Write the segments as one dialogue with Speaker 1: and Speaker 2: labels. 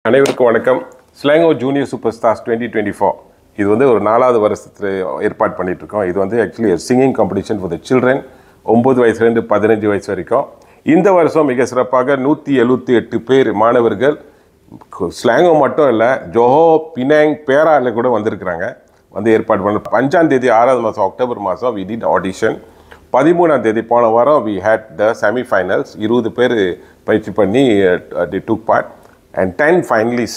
Speaker 1: அனைவருக்கும் வணக்கம். ஸ்லாங்கோ junior super stars 2024 இது வந்து ஒரு 4வது வருஷத்துல ஏற்பாடு பண்ணிட்டு இருக்கோம். இது வந்து actually singing competition for the children 9 வயசுலேருந்து 15 வயசு வரைக்கும். இந்த வருஷம் மிக சிறப்பாக 178 பேர் மாணவர்கள் ஸ்லாங்கோ மட்டும் இல்லை, ஜோஹோ, பினாங், பேரால கூட வந்திருக்கிறாங்க. வந்து ஏற்பாடு பண்ண 5ஆம் தேதி 6வது மாதம் அக்டோபர் மாதம் வி டிட் ஆடிஷன். 13ஆம் தேதி போன வாரம் வி ஹேட் த செமிஃபைனல்ஸ். 20 பேர் பயிற்சி பண்ணி they took part and 10 finalist.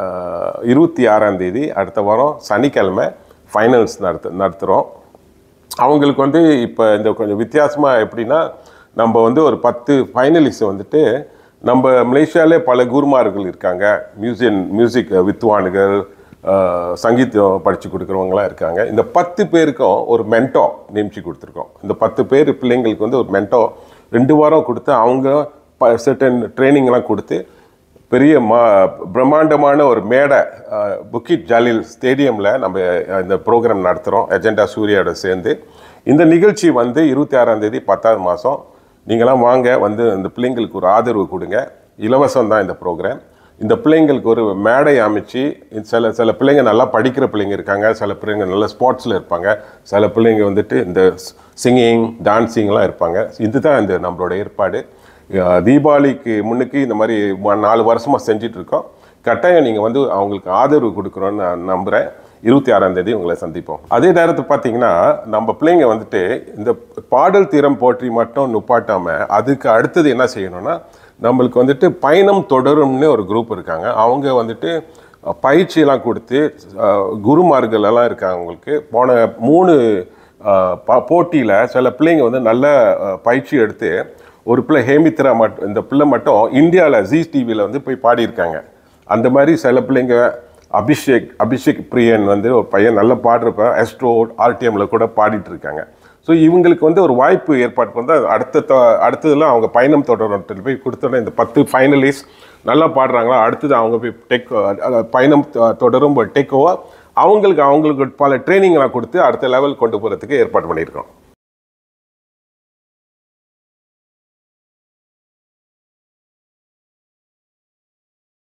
Speaker 1: 26ஆம் தேதி அடுத்த வாரம் சனிக்கிழமை ஃபைனல்ஸ் நடத்துகிறோம். அவங்களுக்கு வந்து இப்போ இந்த கொஞ்சம் வித்தியாசமாக எப்படின்னா, நம்ம வந்து ஒரு 10 ஃபைனலிஸ்ட் வந்துட்டு நம்ம மலேசியாவிலே பல குருமார்கள் இருக்காங்க, மியூசிக் வித்வான்கள், சங்கீதம் படித்து கொடுக்குறவங்களாம் இருக்காங்க. இந்த 10 பேருக்கும் ஒரு மென்டோ நியமிச்சு கொடுத்துருக்கோம். இந்த 10 பேர் பிள்ளைங்களுக்கு வந்து ஒரு மென்டோ 2 வாரம் கொடுத்து அவங்க சர்டன் ட்ரைனிங்லாம் கொடுத்து பெரிய பிரம்மாண்டமான ஒரு மேடை புக்கிட் ஜாலில் ஸ்டேடியமில் நம்ம இந்த ப்ரோக்ராம் நடத்துகிறோம் அஜெண்டா சூர்யாவோட சேர்ந்து. இந்த நிகழ்ச்சி வந்து 26ஆம் தேதி 10வது மாதம். நீங்களாம் வாங்க, வந்து இந்த பிள்ளைங்களுக்கு ஒரு ஆதரவு கொடுங்க. இலவசம் தான் இந்த ப்ரோக்ராம். இந்த பிள்ளைங்களுக்கு ஒரு மேடை அமைச்சு, சில பிள்ளைங்க நல்லா படிக்கிற பிள்ளைங்க இருக்காங்க, சில பிள்ளைங்க நல்ல ஸ்போர்ட்ஸில் இருப்பாங்க, சில பிள்ளைங்க வந்துட்டு இந்த சிங்கிங் டான்ஸிங்லாம் இருப்பாங்க. இதுதான் இந்த நம்மளோட ஏற்பாடு. தீபாவளிக்கு முன்னுக்கு இந்த மாதிரி 4 வருஷமாக செஞ்சிட்ருக்கோம். கட்டாயம் நீங்கள் வந்து அவங்களுக்கு ஆதரவு கொடுக்குறோன்னு நான் நம்புகிறேன். 26ஆம் தேதி உங்களை சந்திப்போம். அதே நேரத்தில் பார்த்தீங்கன்னா, நம்ம பிள்ளைங்க வந்துட்டு இந்த பாடல் திறம் போற்றி மட்டும் நுப்பாட்டாமல் அதுக்கு அடுத்தது என்ன செய்யணும்னா, நம்மளுக்கு வந்துட்டு பயணம் தொடரும்னு ஒரு குரூப் இருக்காங்க. அவங்க வந்துட்டு பயிற்சியெல்லாம் கொடுத்து குருமார்கள் எல்லாம் இருக்காங்க. அவங்களுக்கு போன 3 போட்டியில் சில பிள்ளைங்க வந்து நல்ல பயிற்சி எடுத்து, ஒரு பிள்ளை ஹேமித்ரா இந்த பிள்ளை மட்டும் இந்தியாவில் ஜீ டிவியில் வந்து போய் பாடியிருக்காங்க. அந்த மாதிரி சில பிள்ளைங்க அபிஷேக் பிரியன் வந்து ஒரு பையன் நல்ல பாடுறப்ப எஸ்ட்ரோ ஆர்டிஎம்மில் கூட பாடிட்டு இருக்காங்க. ஸோ இவங்களுக்கு வந்து ஒரு வாய்ப்பு ஏற்பாடு பண்ணி அடுத்ததெல்லாம் அவங்க பயணம் தொடர்ந்து போய் கொடுத்தோன்னே இந்த 10 ஃபைனலிஸ்ட் நல்லா பாடுறாங்களா, அடுத்தது அவங்க போய் பயணம் தொடரும் டேக் ஓவர் அவங்களுக்கு பல ட்ரைனிங்லாம் கொடுத்து அடுத்த லெவல் கொண்டு போகிறதுக்கு ஏற்பாடு பண்ணியிருக்கோம்.